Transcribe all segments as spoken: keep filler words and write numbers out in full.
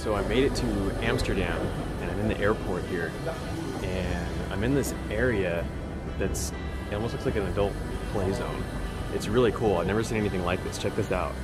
so I made it to Amsterdam, and I'm in the airport here, and I'm in this area that's, it almost looks like an adult play zone. It's really cool. I've never seen anything like this. Check this out.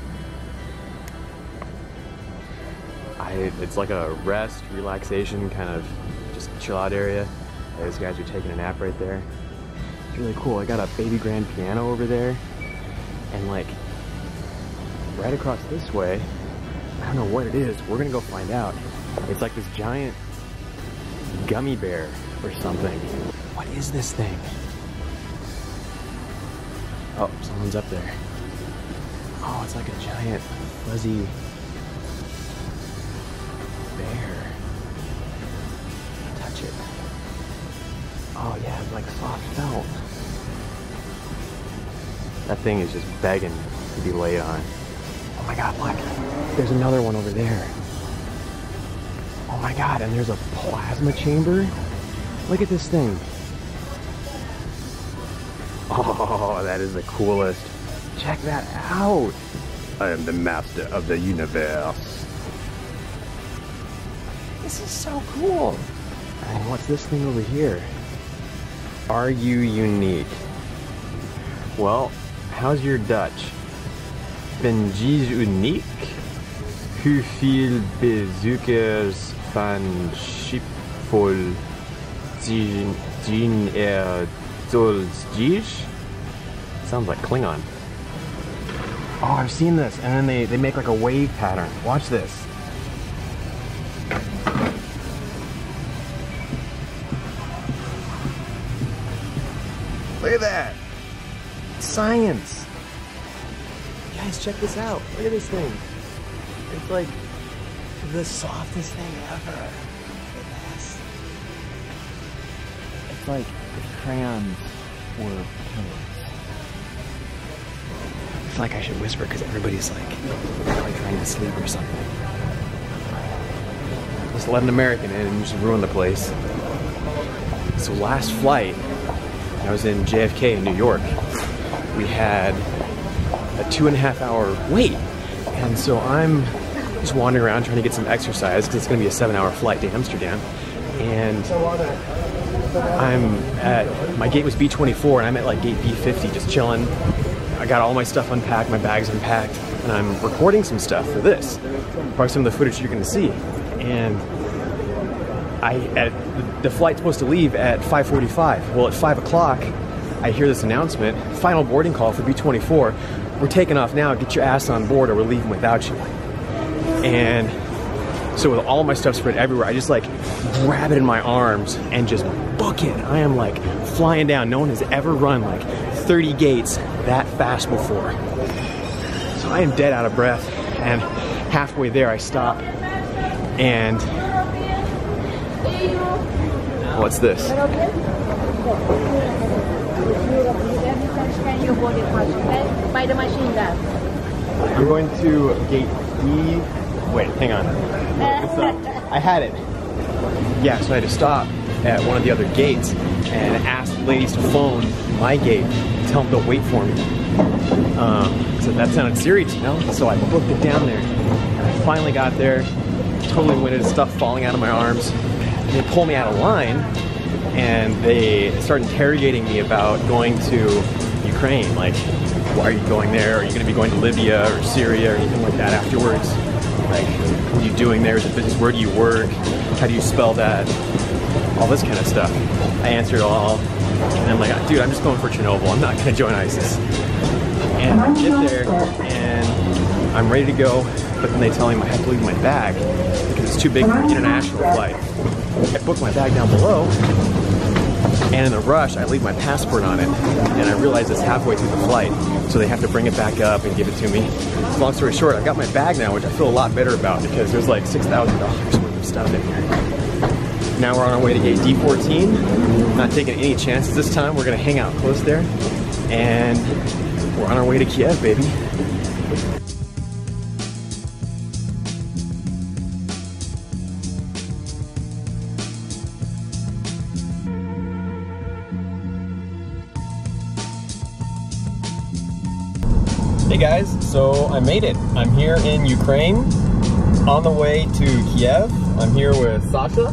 I, it's like a rest, relaxation, kind of just chill out area. Those guys are taking a nap right there. It's really cool. I got a baby grand piano over there, and like right across this way, I don't know what it is. We're gonna go find out. It's like this giant gummy bear or something. What is this thing? Oh, someone's up there. Oh, it's like a giant fuzzy bear. Touch it. Oh yeah, it's like soft felt. That thing is just begging to be laid on. Oh my god, look. There's another one over there. Oh my god, and there's a plasma chamber. Look at this thing. Oh, that is the coolest. Check that out. I am the master of the universe. This is so cool. And what's this thing over here? Are you unique? Well, how's your Dutch? Ben je uniek? Hoeveel bezoekers van Schiphol zien er zoals dich? Sounds like Klingon. Oh, I've seen this. And then they, they make like a wave pattern. Watch this. Look at that. Science. Guys, check this out. Look at this thing. It's like the softest thing ever. Look at this. It's like if crayons were pillows. I feel like I should whisper because everybody's like probably trying to sleep or something. Just let an American in and just ruin the place. So last flight, I was in J F K in New York. We had a two and a half hour wait. And so I'm just wandering around trying to get some exercise because it's going to be a seven hour flight to Amsterdam. And I'm at, my gate was B twenty-four and I'm at like gate B fifty just chilling. I got all my stuff unpacked, my bag's unpacked, and I'm recording some stuff for this. Probably some of the footage you're going to see. And I, at, the flight's supposed to leave at five forty-five. Well, at five o'clock, I hear this announcement, final boarding call for B twenty-four. We're taking off now, get your ass on board or we're leaving without you. And so with all my stuff spread everywhere, I just like grab it in my arms and just book it. I am like flying down. No one has ever run like thirty gates that fast before. So I am dead out of breath, and halfway there I stop and what's this? I'm going to gate D. Wait, hang on. I had it. Yeah, so I had to stop at one of the other gates and ask the ladies to phone my gate, tell them to wait for me. Um, so that sounded serious, you know? So I booked it down there. And I finally got there, totally winded, stuff falling out of my arms. And they pulled me out of line, and they started interrogating me about going to Ukraine. Like, why are you going there? Are you going to be going to Libya or Syria or anything like that afterwards? Like, what are you doing there? Is it business? Where do you work? How do you spell that? All this kind of stuff. I answered all, and I'm like, dude, I'm just going for Chernobyl. I'm not going to join ISIS. And I get there, and I'm ready to go, but then they tell me I have to leave my bag because it's too big for an international flight. I booked my bag down below, and in the rush, I leave my passport on it, and I realize it's halfway through the flight, so they have to bring it back up and give it to me. Long story short, I've got my bag now, which I feel a lot better about because there's like six thousand dollars worth of stuff in here. Now we're on our way to gate D fourteen, not taking any chances this time. We're gonna hang out close there, and we're on our way to Kyiv, baby. Hey guys, so I made it. I'm here in Ukraine. On the way to Kyiv, I'm here with Sasha.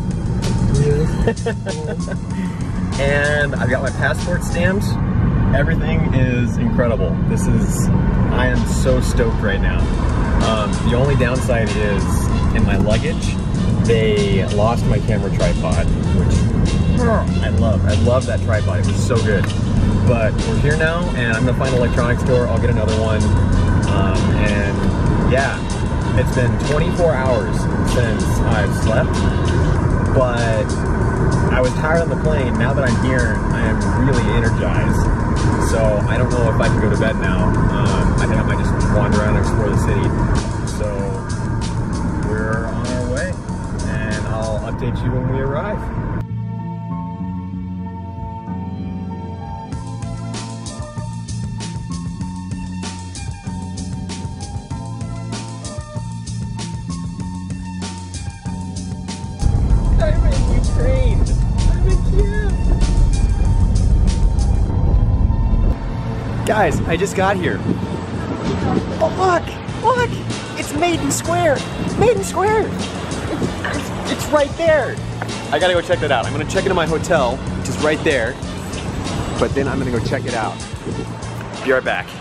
And I've got my passport stamped. Everything is incredible. This is, I am so stoked right now. Um, the only downside is in my luggage, they lost my camera tripod, which I love. I love that tripod. It was so good. But we're here now, and I'm gonna find an electronics store. I'll get another one. Um, and yeah, it's been twenty-four hours since I've slept, but I was tired on the plane. Now that I'm here, I am really energized. So I don't know if I can go to bed now. Um, I think I might just wander around and explore the city. So we're on our way, and I'll update you when we arrive. I'm in Ukraine. I'm in Kyiv. Guys, I just got here. Oh look, look! It's Maiden Square. Maiden Square. It's, it's right there. I gotta go check that out. I'm gonna check into my hotel, which is right there. But then I'm gonna go check it out. Be right back.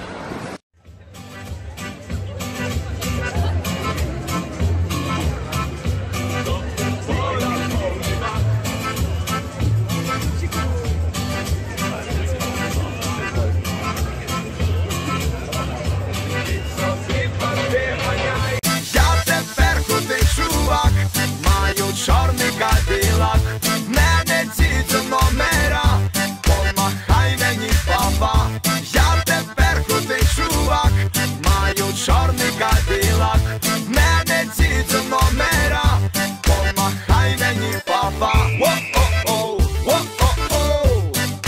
Чорний Каділак, мене дідзо номера, помахай мені, папа. Я тепер крутий чувак, маю чорний Каділак, мене дідзо номера, помахай мені, папа. Во-о-о, во-о-о,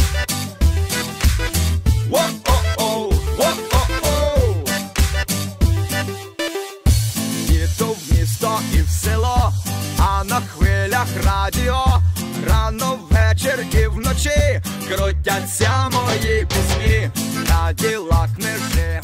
во-о-о, во-о-о. Їду в місто і в село, а на хвилях радіо, рано ввечір і вночі крутяться мої пісні, Каділак не жив.